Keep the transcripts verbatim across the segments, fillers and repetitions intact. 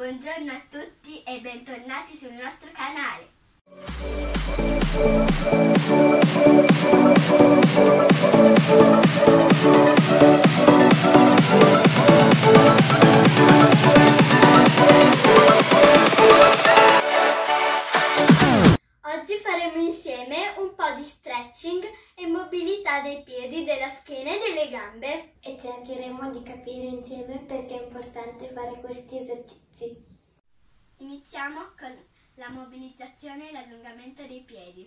Buongiorno a tutti e bentornati sul nostro canale. Oggi faremo insieme un po' di stretching e mobilità dei piedi, della schiena e delle gambe. E cercheremo di capire insieme perché è importante fare questi esercizi. Iniziamo con la mobilizzazione e l'allungamento dei piedi.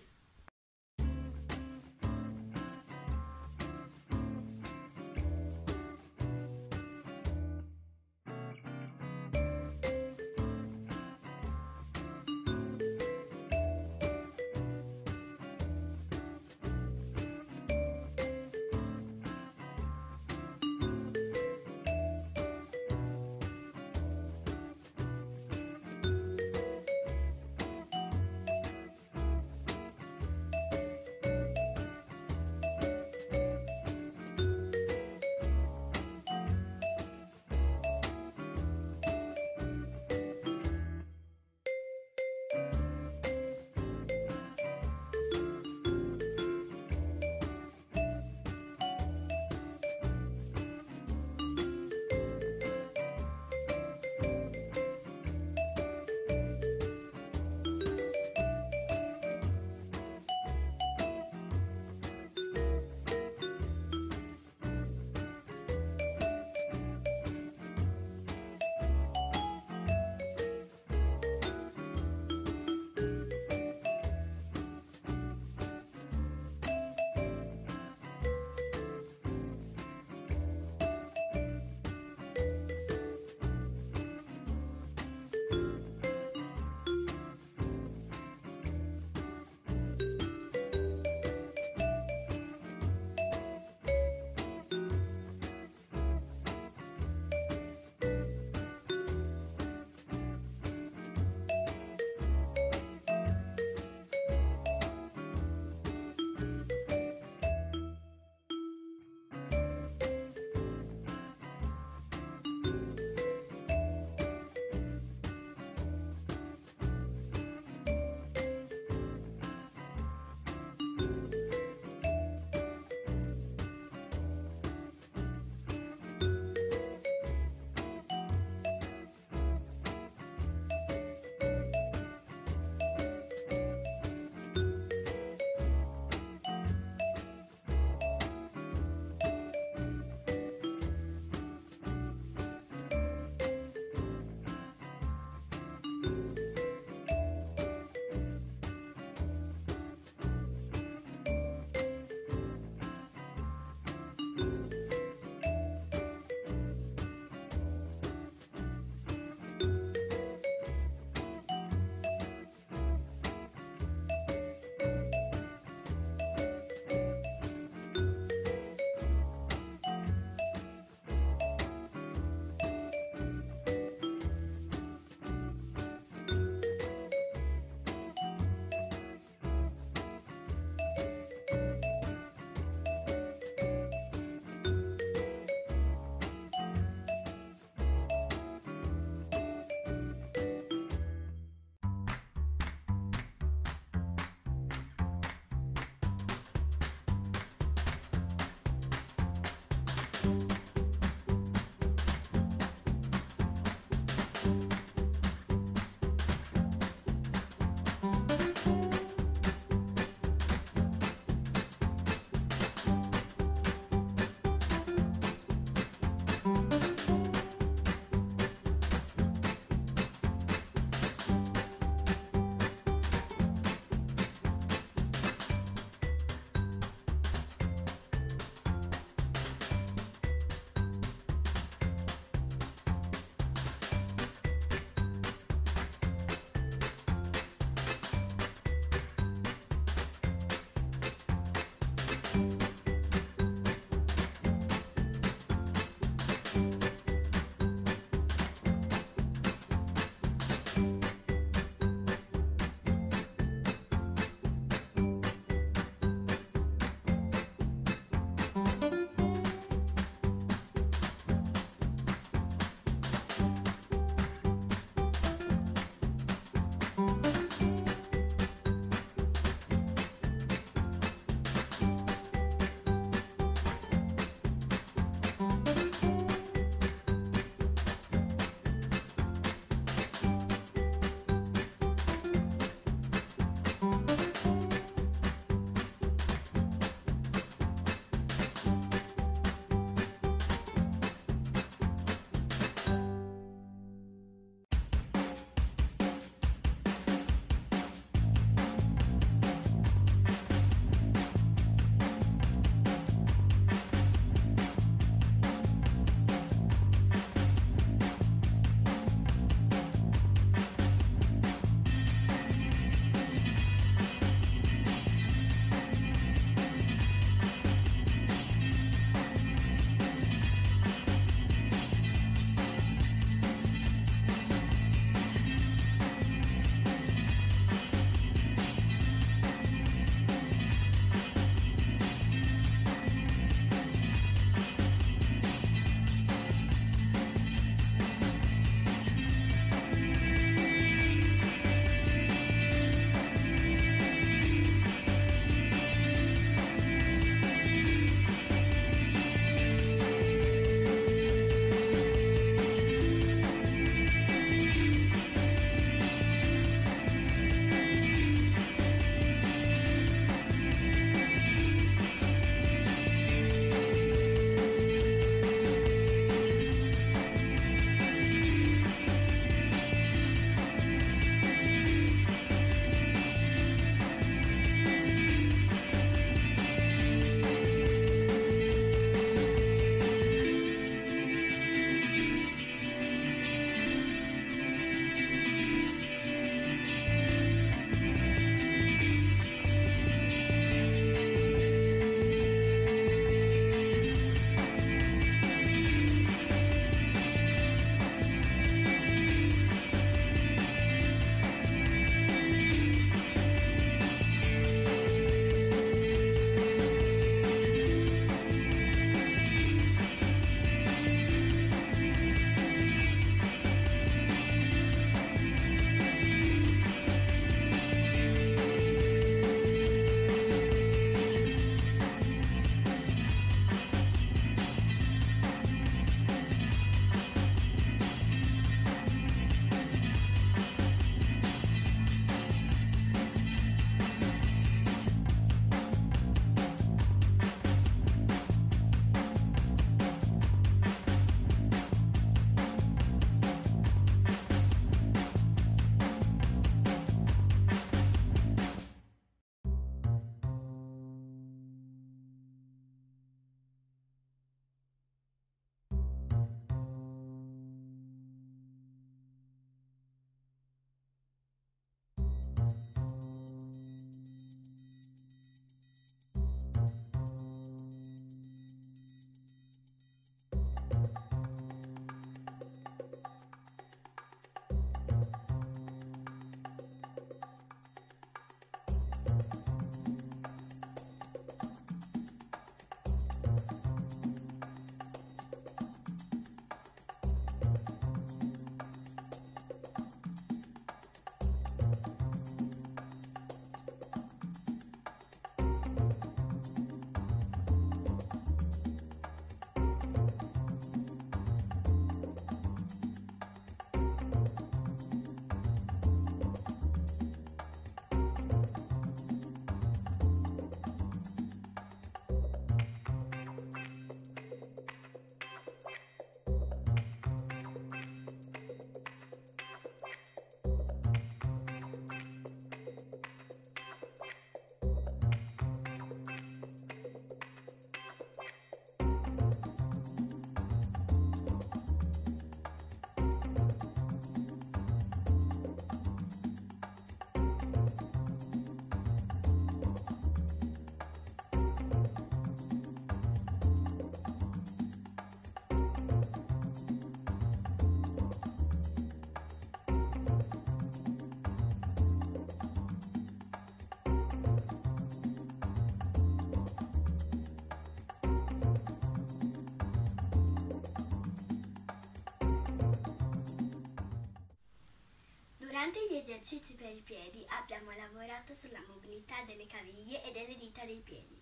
Durante gli esercizi per i piedi abbiamo lavorato sulla mobilità delle caviglie e delle dita dei piedi.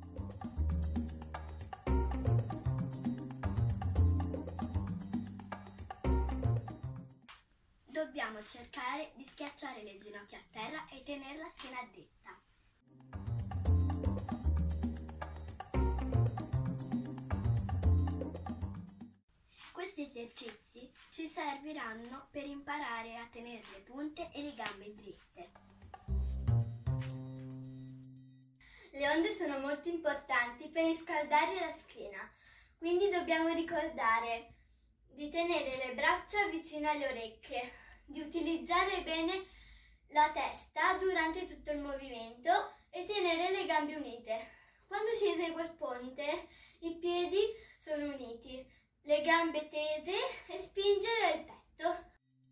Dobbiamo cercare di schiacciare le ginocchia a terra e tenere la schiena dritta. Questi esercizi ci serviranno per imparare a tenere le punte e le gambe dritte. Le onde sono molto importanti per riscaldare la schiena, quindi dobbiamo ricordare di tenere le braccia vicino alle orecchie, di utilizzare bene la testa durante tutto il movimento e tenere le gambe unite. Quando si esegue il ponte, i piedi sono uniti, le gambe tese e spingere il petto.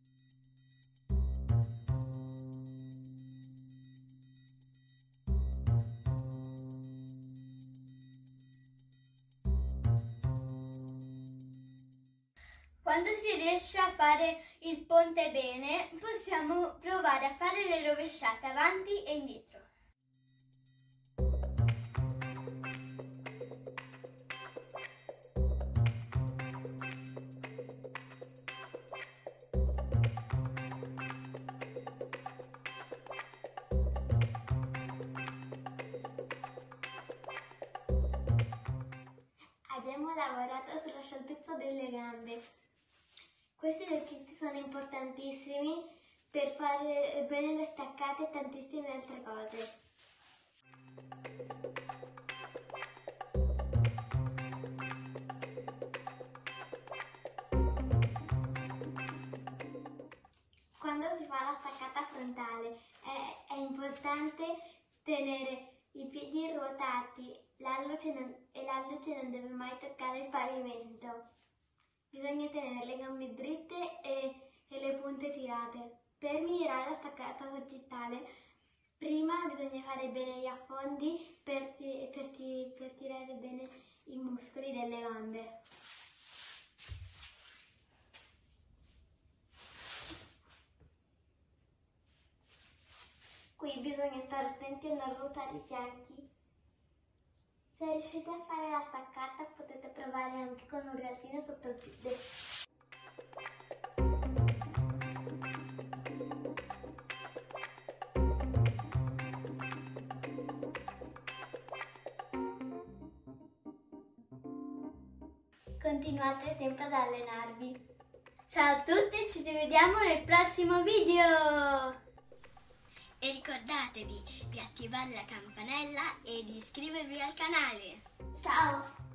Quando si riesce a fare il ponte bene, possiamo provare a fare le rovesciate avanti e indietro. Abbiamo lavorato sulla scioltezza delle gambe. Questi esercizi sono importantissimi per fare bene le staccate e tantissime altre cose. Quando si fa la staccata frontale è, è importante tenere i piedi ruotati l'alluce non, e l'alluce non deve mai toccare il pavimento. Bisogna tenere le gambe dritte e, e le punte tirate. Per migliorare la staccata sagittale, prima bisogna fare bene gli affondi per, per, per tirare bene i muscoli delle gambe. Qui bisogna stare attenti a non ruotare i fianchi. Se riuscite a fare la staccata potete provare anche con un rialzino sotto il piede. Continuate sempre ad allenarvi. Ciao a tutti, ci rivediamo nel prossimo video! E ricordatevi di attivare la campanella e di iscrivervi al canale. Ciao!